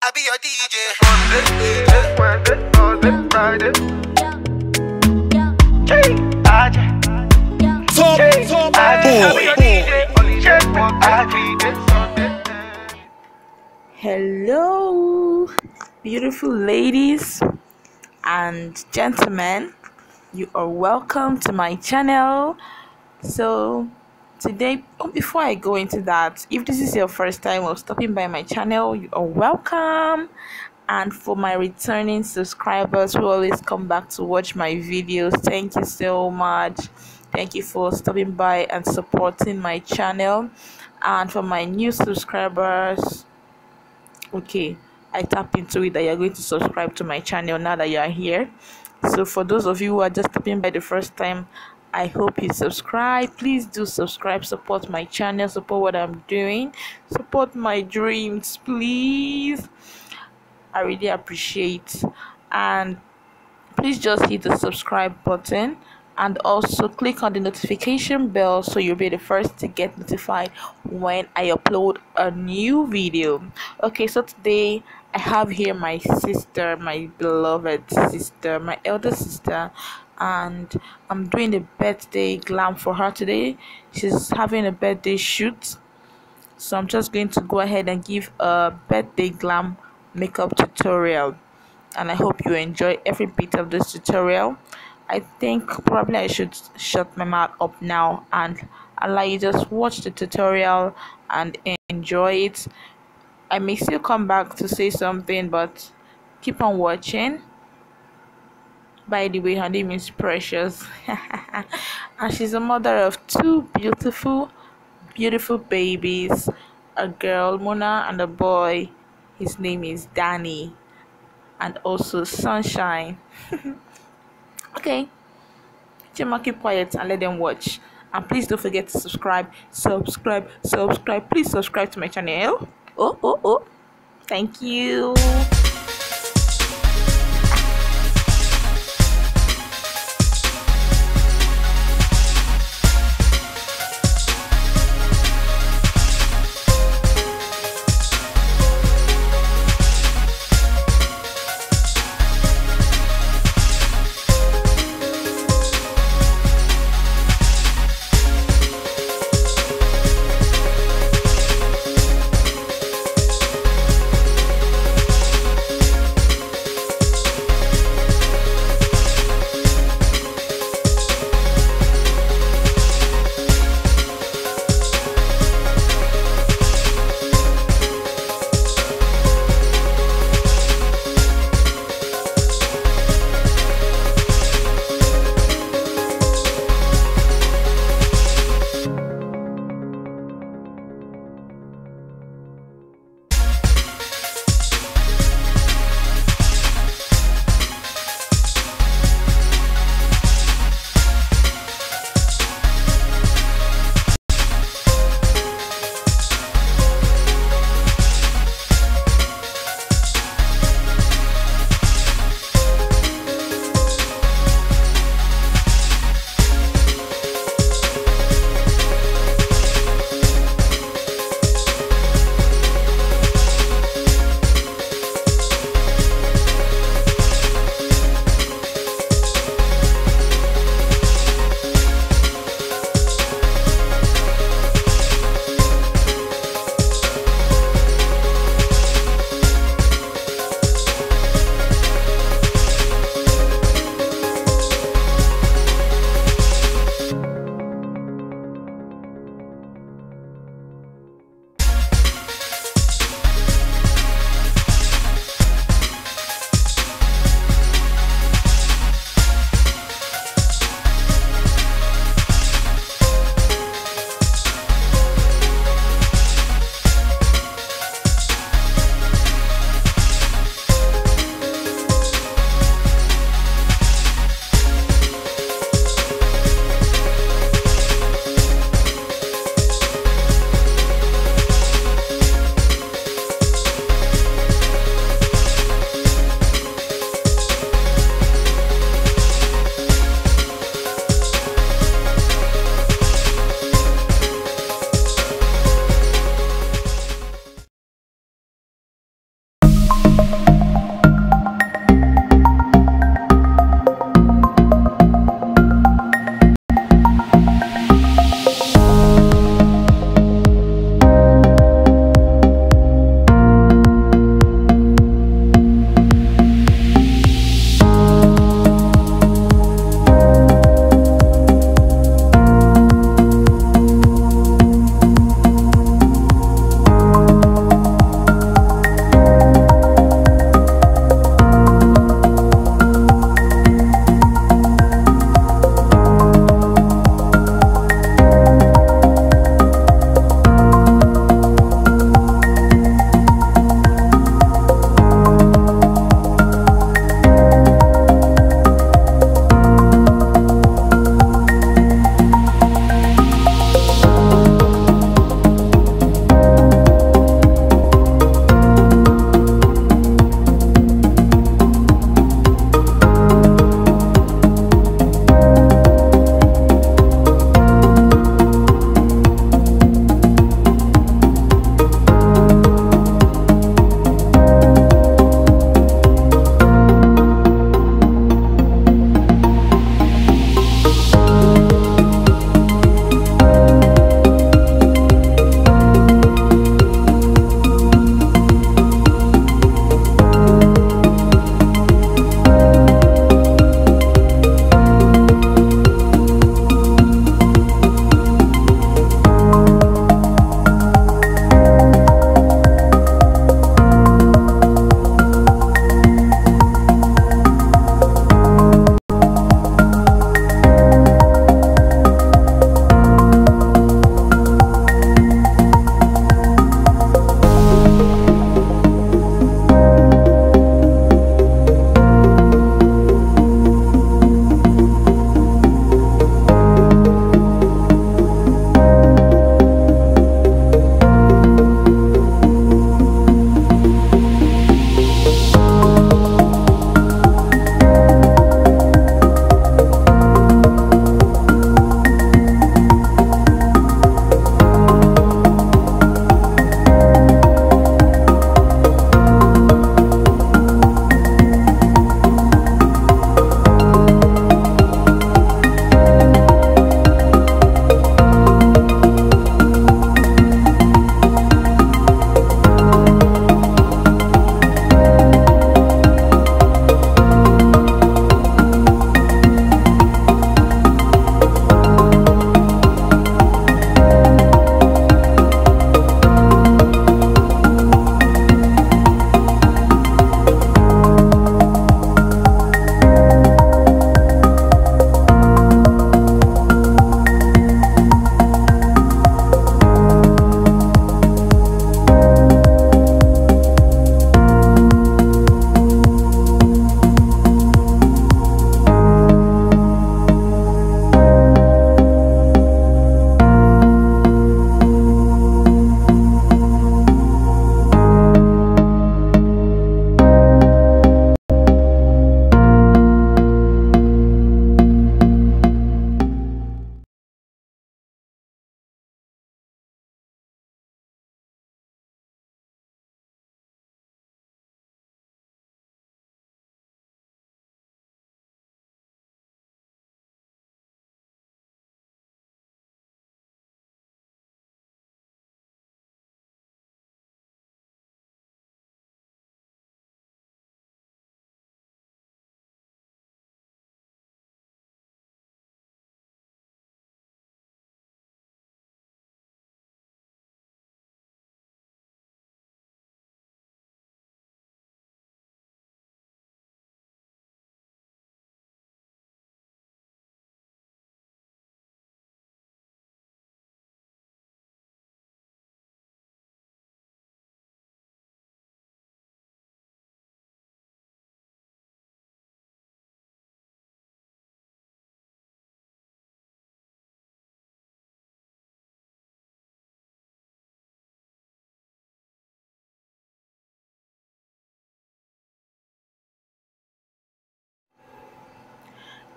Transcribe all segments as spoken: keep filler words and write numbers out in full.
I be your D J. Monday, Tuesday, Wednesday, Thursday, Friday. Hey, I just, Top, hey, top I just boy. be your D J. Only check one, I be this Sunday. Hello, beautiful ladies and gentlemen. You are welcome to my channel. So, today, oh, before I go into that, if this is your first time of stopping by my channel, you are welcome. And for my returning subscribers who always come back to watch my videos, thank you so much. Thank you for stopping by and supporting my channel. And for my new subscribers, okay, I tap into it that you're going to subscribe to my channel now that you are here. So for those of you who are just stopping by the first time, I hope you subscribe. Please do subscribe, support my channel, support what I'm doing, support my dreams, please. I really appreciate. And please just hit the subscribe button and also click on the notification bell so you'll be the first to get notified when I upload a new video. Okay, so today I have here my sister, my beloved sister, my elder sister, and I'm doing a birthday glam for her today. She's having a birthday shoot, so I'm just going to go ahead and give a birthday glam makeup tutorial, and I hope you enjoy every bit of this tutorial. I think probably I should shut my mouth up now and allow you just watch the tutorial and enjoy it. I may still come back to say something, but keep on watching. By the way, her name is Precious and she's a mother of two beautiful beautiful babies, a girl Mona and a boy. His name is Danny, and also Sunshine. Okay, Chima, keep quiet and let them watch. And please don't forget to subscribe, subscribe, subscribe. Please subscribe to my channel. Oh, oh, oh. Thank you.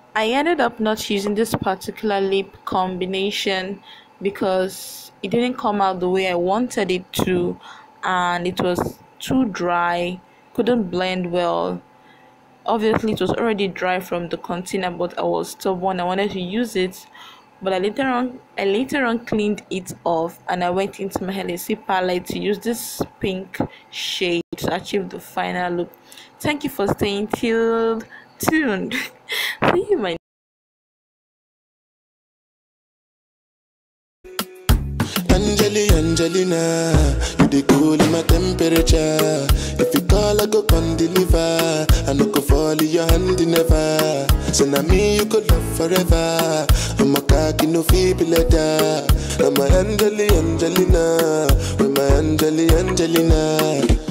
I ended up not using this particular lip combination because it didn't come out the way I wanted it to, and it was too dry, couldn't blend well. Obviously, it was already dry from the container, but I was stubborn. I wanted to use it, but I later on I later on cleaned it off, and I went into my L A C palette to use this pink shade to achieve the final look. Thank you for staying till tuned. See you in my Angeli, Angelina, you the cool in my temperature. If you call, I go come deliver. I no go fall in your hand never. So now me you could love forever. I'm a cocky no feeble letter. I'm my Angeli, Angelina, with my Angeli, Angelina.